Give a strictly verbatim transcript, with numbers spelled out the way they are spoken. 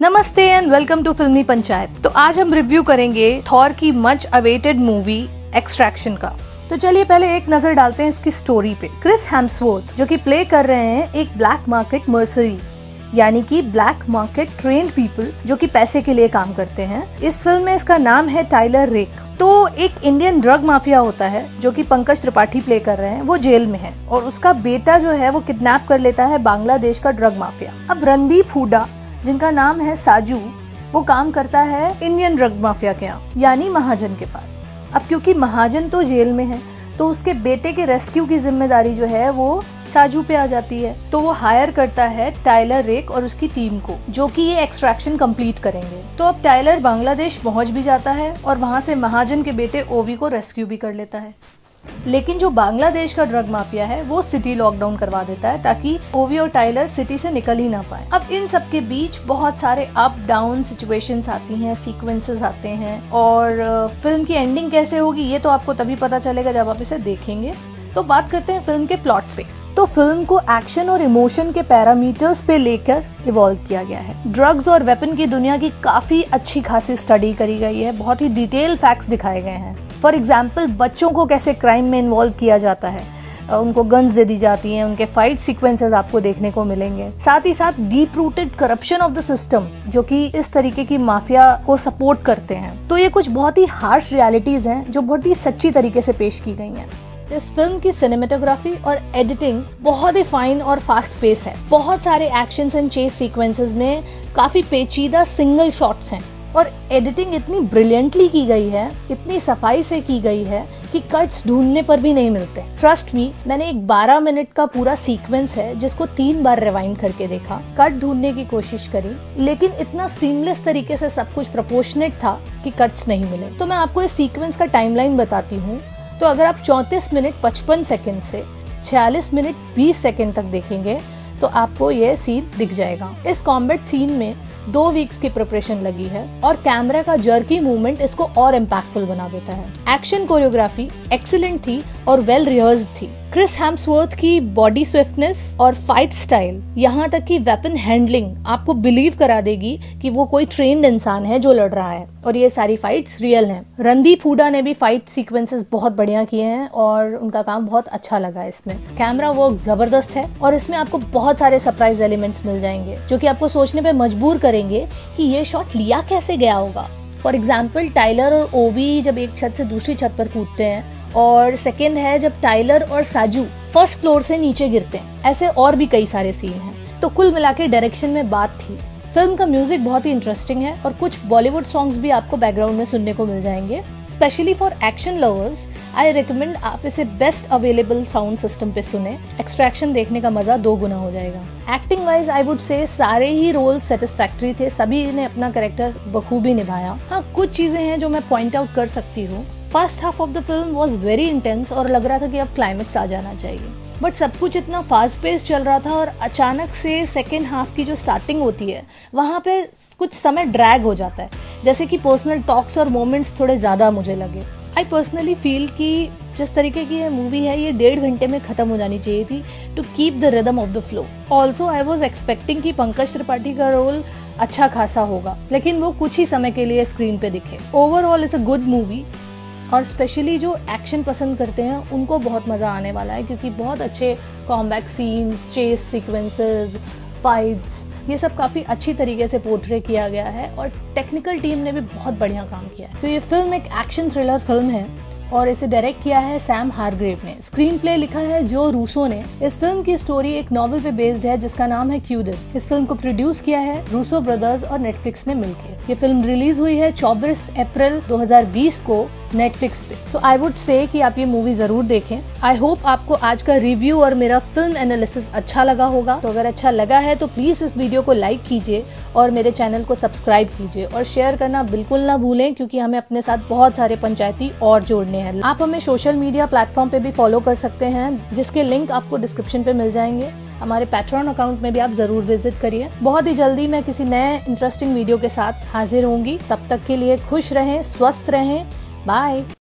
नमस्ते and welcome to फिल्मी पंचायत। तो आज हम रिव्यू करेंगे थॉर की मच अवेटेड मूवी एक्सट्रैक्शन का। तो चलिए पहले एक नजर डालते हैं इसकी स्टोरी पे। क्रिस हेम्सवर्थ जो कि प्ले कर रहे हैं एक ब्लैक मार्केट मर्सरी, यानी कि ब्लैक मार्केट ट्रेन्ड पीपल जो कि पैसे के लिए काम करते हैं। इस फिल्म में इसका नाम है टाइलर रेक। तो एक इंडियन ड्रग माफिया होता है जो कि पंकज त्रिपाठी प्ले कर रहे हैं, वो जेल में है और उसका बेटा जो है वो किडनैप कर लेता है बांग्लादेश का ड्रग माफिया। अब रणदीप हुडा जिनका नाम है साजू, वो काम करता है इंडियन ड्रग माफिया के यहाँ, यानी महाजन के पास। अब क्योंकि महाजन तो जेल में है तो उसके बेटे के रेस्क्यू की जिम्मेदारी जो है वो साजू पे आ जाती है। तो वो हायर करता है टाइलर रेक और उसकी टीम को, जो कि ये एक्सट्रैक्शन कंप्लीट करेंगे। तो अब टाइलर बांग्लादेश पहुंच भी जाता है और वहां से महाजन के बेटे ओवी को रेस्क्यू भी कर लेता है। लेकिन जो बांग्लादेश का ड्रग माफिया है वो सिटी लॉकडाउन करवा देता है ताकि ओवी और टाइलर सिटी से निकल ही ना पाए। अब इन सब के बीच बहुत सारे अप डाउन सिचुएशंस आती हैं, सीक्वेंसेस आते हैं और फिल्म की एंडिंग कैसे होगी ये तो आपको तभी पता चलेगा जब आप इसे देखेंगे। तो बात करते हैं फिल्म के प्लॉट पे। तो फिल्म को एक्शन और इमोशन के पैरामीटर्स पे लेकर इवॉल्व किया गया है। ड्रग्स और वेपन की दुनिया की काफी अच्छी खासी स्टडी करी गई है, बहुत ही डिटेल फैक्ट्स दिखाए गए हैं। फॉर एग्जाम्पल बच्चों को कैसे क्राइम में इन्वॉल्व किया जाता है, उनको गन्स दे दी जाती हैं, उनके फाइट सीक्वेंसेस आपको देखने को मिलेंगे। साथ ही साथ deep rooted corruption of the system जो कि इस तरीके की माफिया को सपोर्ट करते हैं। तो ये कुछ बहुत ही हार्श रियलिटीज हैं जो बहुत ही सच्ची तरीके से पेश की गई हैं। इस फिल्म की सिनेमेटोग्राफी और एडिटिंग बहुत ही फाइन और फास्ट पेस है। बहुत सारे एक्शन एंड चेस सीक्वेंसेस में काफी पेचीदा सिंगल शॉट्स हैं और एडिटिंग इतनी ब्रिलियंटली की गई है, इतनी सफाई से की गई है कि कट्स ढूंढने पर भी नहीं मिलते। ट्रस्ट मी, मैंने एक बारह मिनट का पूरा सीक्वेंस है जिसको तीन बार रिवाइंड करके देखा, कट ढूंढने की कोशिश करी, लेकिन इतना सीमलेस तरीके से सब कुछ प्रोपोर्शनेट था कि कट्स नहीं मिले। तो मैं आपको इस सीक्वेंस का टाइमलाइन बताती हूँ। तो अगर आप चौंतीस मिनट पचपन सेकंड से छियालीस मिनट बीस सेकंड तक देखेंगे तो आपको ये सीन दिख जाएगा। इस कॉम्बैट सीन में दो वीक्स की प्रिपरेशन लगी है और कैमरा का जर्की मूवमेंट इसको और इम्पैक्टफुल बना देता है। एक्शन कोरियोग्राफी एक्सीलेंट थी और वेल रिहर्स्ड थी। क्रिस हेम्सवर्थ की बॉडी स्विफ्टनेस और फाइट स्टाइल, यहाँ तक कि वेपन हैंडलिंग आपको बिलीव करा देगी कि वो कोई ट्रेन्ड इंसान है जो लड़ रहा है और ये सारी फाइट्स रियल हैं। रणदीप हुडा ने भी फाइट सीक्वेंसेस बहुत बढ़िया किए हैं और उनका काम बहुत अच्छा लगा। इसमें कैमरा वर्क जबरदस्त है और इसमें आपको बहुत सारे सरप्राइज एलिमेंट्स मिल जाएंगे जो कि आपको सोचने पे मजबूर करेंगे कि ये शॉट लिया कैसे गया होगा। फॉर एग्जाम्पल टाइलर और ओवी जब एक छत से दूसरी छत पर कूदते हैं, और सेकेंड है जब टाइलर और साजू फर्स्ट फ्लोर से नीचे गिरते हैं। ऐसे और भी कई सारे सीन हैं। तो कुल मिलाकर डायरेक्शन में बात थी। फिल्म का म्यूजिक बहुत ही इंटरेस्टिंग है और कुछ बॉलीवुड सॉन्ग्स भी आपको बैकग्राउंड में सुनने को मिल जाएंगे। Specially for action lovers I recommend आप इसे बेस्ट अवेलेबल साउंड सिस्टम पे सुने। एक्सट्रैक्शन देखने का मजा दो गुना हो जाएगा। Acting wise I would say सारे ही रोल सेटिस्फैक्टरी थे, सभी ने अपना कैरेक्टर बखूबी निभाया। हाँ, कुछ चीजें हैं जो मैं पॉइंट आउट कर सकती हूँ। First half of the film was very intense और लग रहा था कि अब क्लाइमेक्स आ जाना चाहिए, बट सब कुछ इतना फास्ट पेस चल रहा था और अचानक से सेकेंड हाफ की जो स्टार्टिंग होती है वहाँ पे कुछ समय ड्रैग हो जाता है, जैसे कि पर्सनल टॉक्स और मोमेंट्स थोड़े ज्यादा मुझे लगे। आई पर्सनली फील कि जिस तरीके की ये मूवी है ये डेढ़ घंटे में खत्म हो जानी चाहिए थी to keep the rhythm of the flow. Also I was expecting कि पंकज त्रिपाठी का रोल अच्छा खासा होगा, लेकिन वो कुछ ही समय के लिए स्क्रीन पे दिखे। Overall it's a good movie और स्पेशली जो एक्शन पसंद करते हैं उनको बहुत मज़ा आने वाला है, क्योंकि बहुत अच्छे combat scenes, chase sequences, fights, ये सब काफ़ी अच्छी तरीके से पोर्ट्रे किया गया है और टेक्निकल टीम ने भी बहुत बढ़िया काम किया है। तो ये फिल्म एक एक्शन थ्रिलर फिल्म है और इसे डायरेक्ट किया है सैम हारग्रेव ने। स्क्रीन प्ले लिखा है जो रूसो ने। इस फिल्म की स्टोरी एक नॉवेल पे बेस्ड है जिसका नाम है क्यूदिप। इस फिल्म को प्रोड्यूस किया है रूसो ब्रदर्स और नेटफ्लिक्स ने मिलकर। ये फिल्म रिलीज हुई है चौबीस अप्रैल दो हज़ार बीस को नेटफ्लिक्स पे। सो आई वुड से कि आप ये मूवी जरूर देखें। आई होप आपको आज का रिव्यू और मेरा फिल्म एनालिसिस अच्छा लगा होगा। तो अगर अच्छा लगा है तो प्लीज इस वीडियो को लाइक कीजिए और मेरे चैनल को सब्सक्राइब कीजिए और शेयर करना बिल्कुल ना भूलें, क्योंकि हमें अपने साथ बहुत सारे पंचायती और जोड़ने हैं। आप हमें सोशल मीडिया प्लेटफॉर्म पे भी फॉलो कर सकते हैं, जिसके लिंक आपको डिस्क्रिप्शन पे मिल जाएंगे। हमारे पैट्रॉन अकाउंट में भी आप जरूर विजिट करिए। बहुत ही जल्दी मैं किसी नए इंटरेस्टिंग वीडियो के साथ हाजिर होंगी। तब तक के लिए खुश रहें, स्वस्थ रहें। बाय।